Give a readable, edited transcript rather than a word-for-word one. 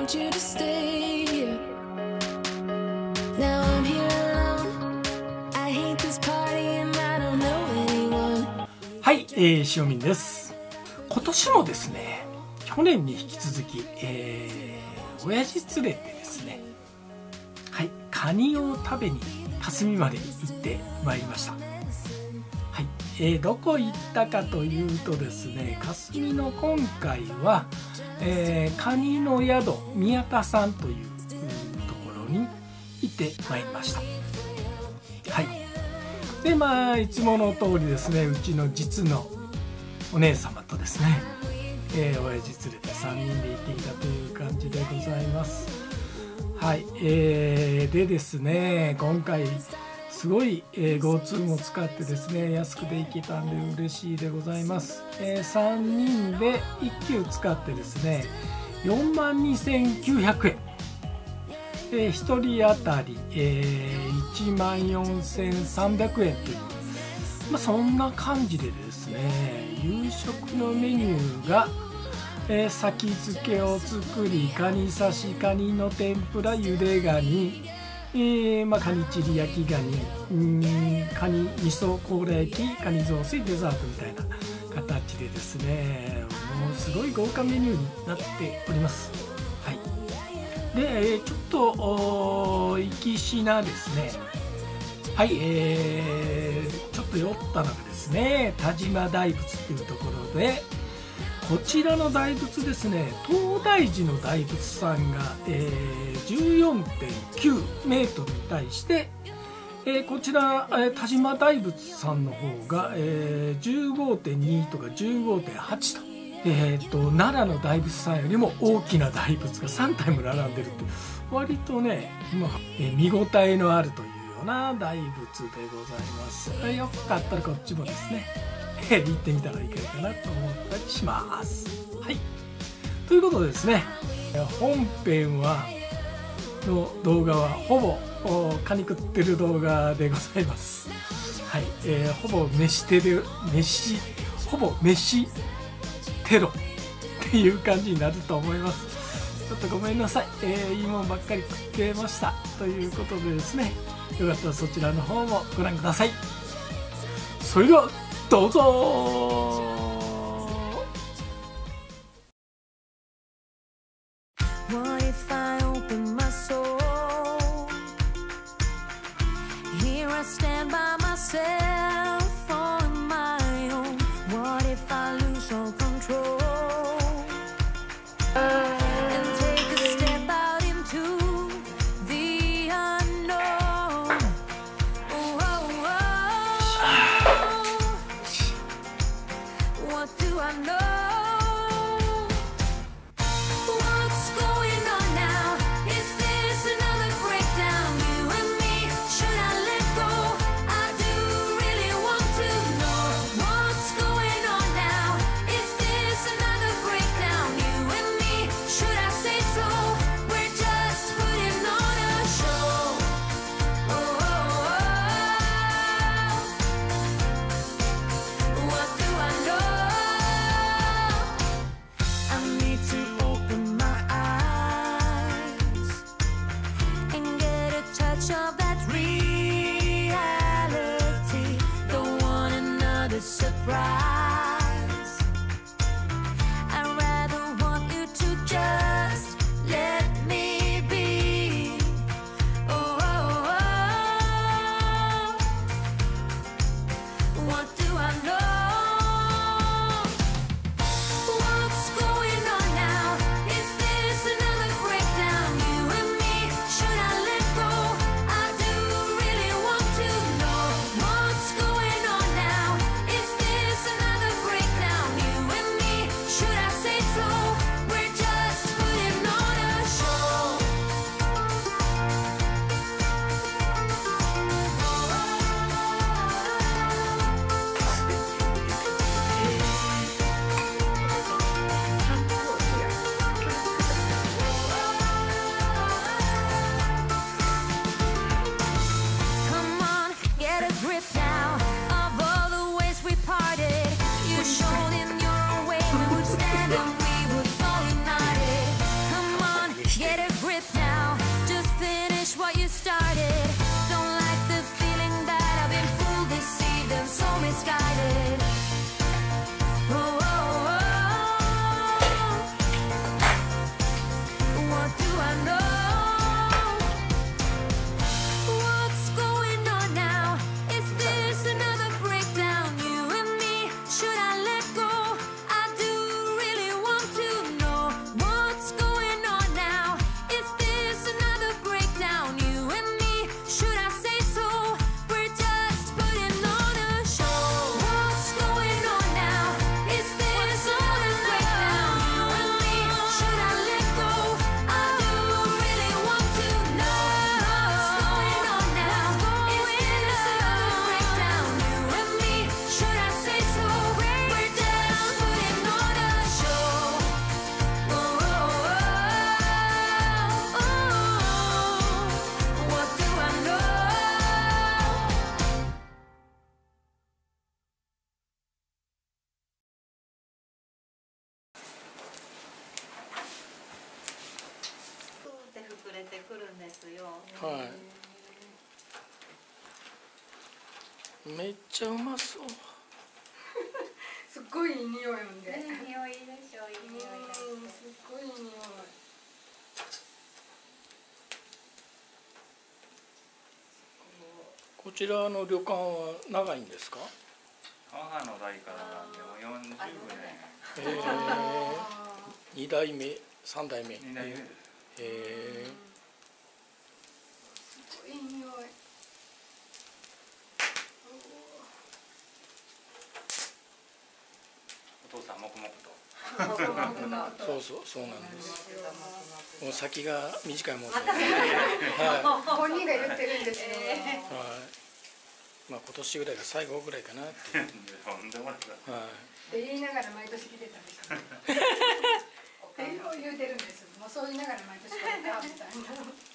want you to stay here. Now I'm here alone. I hate this party and I don't know anyone. はい、塩見です。今年もですね、去年に引き続き、親父連れてですね、はい、カニを食べに霞まで行ってまいりました。はい、どこ行ったかというとですね、霞の今回は、カニの宿宮田さんというところに行ってまいりました。はい。でいつもの通りですね、うちの実のお姉様とですね、親父連れて3人で行っていたという感じでございます。はい、でですね、今回すごい、GoTo も使ってですね、安くで行けたんで嬉しいでございます。3人で1級使ってですね、42,900円。1人当たり、14,300円という、そんな感じでですね、夕食のメニューが、先付けを作り、カニ刺し、カニの天ぷら、ゆでガニ、カニチリ焼きガニ、カニ味噌甲羅焼き、カニ雑炊、デザートみたいな形でですね、もうすごい豪華メニューになっております。はい。で、ちょっと行きしなですね、はい、ちょっと酔ったのがですね、田島大仏というところで、こちらの大仏ですね、東大寺の大仏さんが、14.9 メートルに対して、こちら、田島大仏さんの方が、15.2 とか 15.8 と。奈良の大仏さんよりも大きな大仏が3体も並んでるって、割とね、見応えのあるというような大仏でございます。よかったらこっちもですね、行ってみたらいいかなと思ったりします。はい。ということでですね、本編の動画はほぼカニ食ってる動画でございます。はい。ほぼ飯テロっていう感じになると思います。ちょっとごめんなさい、いいもんばっかり食ってましたということでですね、よかったらそちらの方もご覧ください。それではどうぞ。 breath now. Just finish what you started. Don't like the feeling that I've been fooled, deceived, and so misguided. Oh, oh, oh. What do I know? What's going on now? Is this another breakdown? You and me, should I let go? I do really want to know what's going on now. Is this another breakdown? You and me, should I say so? We're just putting on a show. What's going on now? Is this another breakdown? You and me, should I let go? I do really want to know what's going on now. Is this another breakdown? You and me, should I say so? We're just putting on a show. Oh, oh, oh, oh. What do I know? って膨れてくるんですよ。 はい。めっちゃうまそう。 すっごいいい匂いなんで。 ね、匂いでしょ、いい匂いだすっって。 ごいいい匂い。 こちらの旅館は長いんですか？ 母の代からなんでもう40年。 2代目、3代目。 2代目です。 すごいいい匂い。 お父さん黙々と。 そうなんです。もう先が短いもんで。はい。 本人が言ってるんですよ。 はい。まあ今年ぐらいが最後ぐらいかなっていう。 とんでもないです。 はい。 って言いながら毎年来てたんですよ。って言うてるんです。もうそう言いながら毎年来てたみたいな。